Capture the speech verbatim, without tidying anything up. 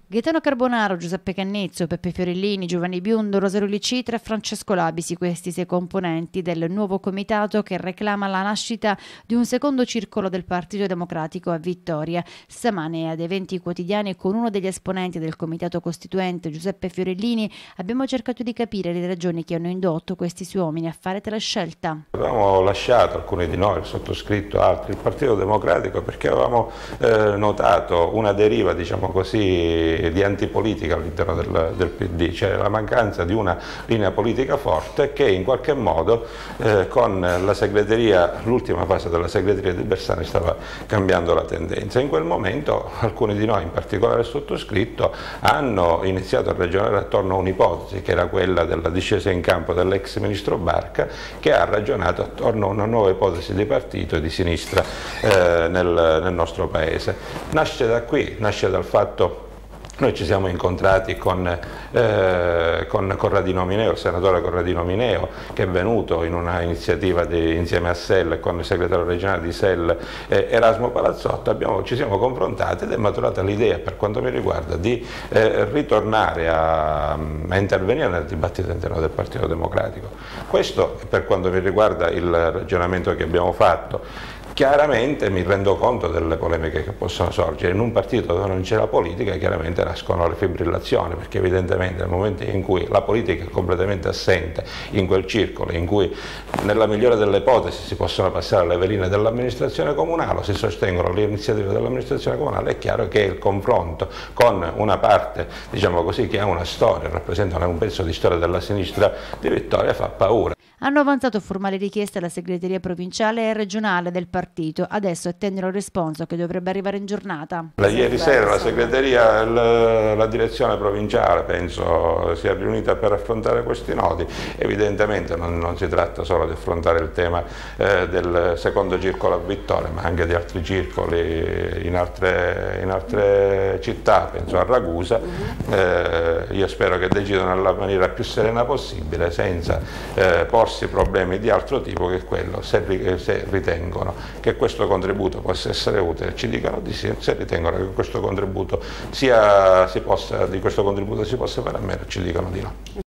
Gaetano Carbonaro, Giuseppe Cannizzo, Peppe Fiorellini, Giovanni Biondo, Rosario Licitra e Francesco Labisi, questi sei componenti del nuovo comitato che reclama la nascita di un secondo circolo del Partito Democratico a Vittoria. Stamane ad eventi quotidiani con uno degli esponenti del comitato costituente, Giuseppe Fiorellini, abbiamo cercato di capire le ragioni che hanno indotto questi uomini a fare tale scelta. Avevamo lasciato, alcuni di noi, il sottoscritto, altri, il Partito Democratico perché avevamo eh, notato una deriva, diciamo così, di antipolitica all'interno del, del P D, cioè la mancanza di una linea politica forte che in qualche modo eh, con la segreteria, l'ultima fase della segreteria di Bersani stava cambiando la tendenza. In quel momento alcuni di noi, in particolare il sottoscritto, hanno iniziato a ragionare attorno a un'ipotesi che era quella della discesa in campo dell'ex ministro Barca, che ha ragionato attorno a una nuova ipotesi di partito di sinistra eh, nel, nel nostro paese. Nasce da qui, nasce dal fatto. Noi ci siamo incontrati con, eh, con Corradino Mineo, il senatore Corradino Mineo, che è venuto in una iniziativa di, insieme a S E L e con il segretario regionale di S E L eh, Erasmo Palazzotto. Abbiamo, ci siamo confrontati ed è maturata l'idea, per quanto mi riguarda, di eh, ritornare a, a intervenire nel dibattito interno del Partito Democratico. Questo per quanto mi riguarda il ragionamento che abbiamo fatto. Chiaramente mi rendo conto delle polemiche che possono sorgere. In un partito dove non c'è la politica chiaramente nascono le fibrillazioni, perché evidentemente nel momento in cui la politica è completamente assente in quel circolo, in cui nella migliore delle ipotesi si possono passare alle veline dell'amministrazione comunale, si sostengono le iniziative dell'amministrazione comunale, è chiaro che il confronto con una parte, diciamo così, che ha una storia, rappresenta un pezzo di storia della sinistra di Vittoria, fa paura. Hanno avanzato formali richieste alla segreteria provinciale e regionale del partito, adesso attendono il responso che dovrebbe arrivare in giornata. La, ieri sera la segreteria, la, la direzione provinciale penso si è riunita per affrontare questi nodi. Evidentemente non, non si tratta solo di affrontare il tema eh, del secondo circolo a Vittoria, ma anche di altri circoli in altre, in altre città, penso a Ragusa. Eh, io spero che decidano nella maniera più serena possibile, senza eh, porsi problemi di altro tipo che quello, se, se ritengono che questo contributo possa essere utile, ci dicano di sì, se ritengono che questo contributo sia, si possa, di questo contributo si possa fare a meno, ci dicano di no.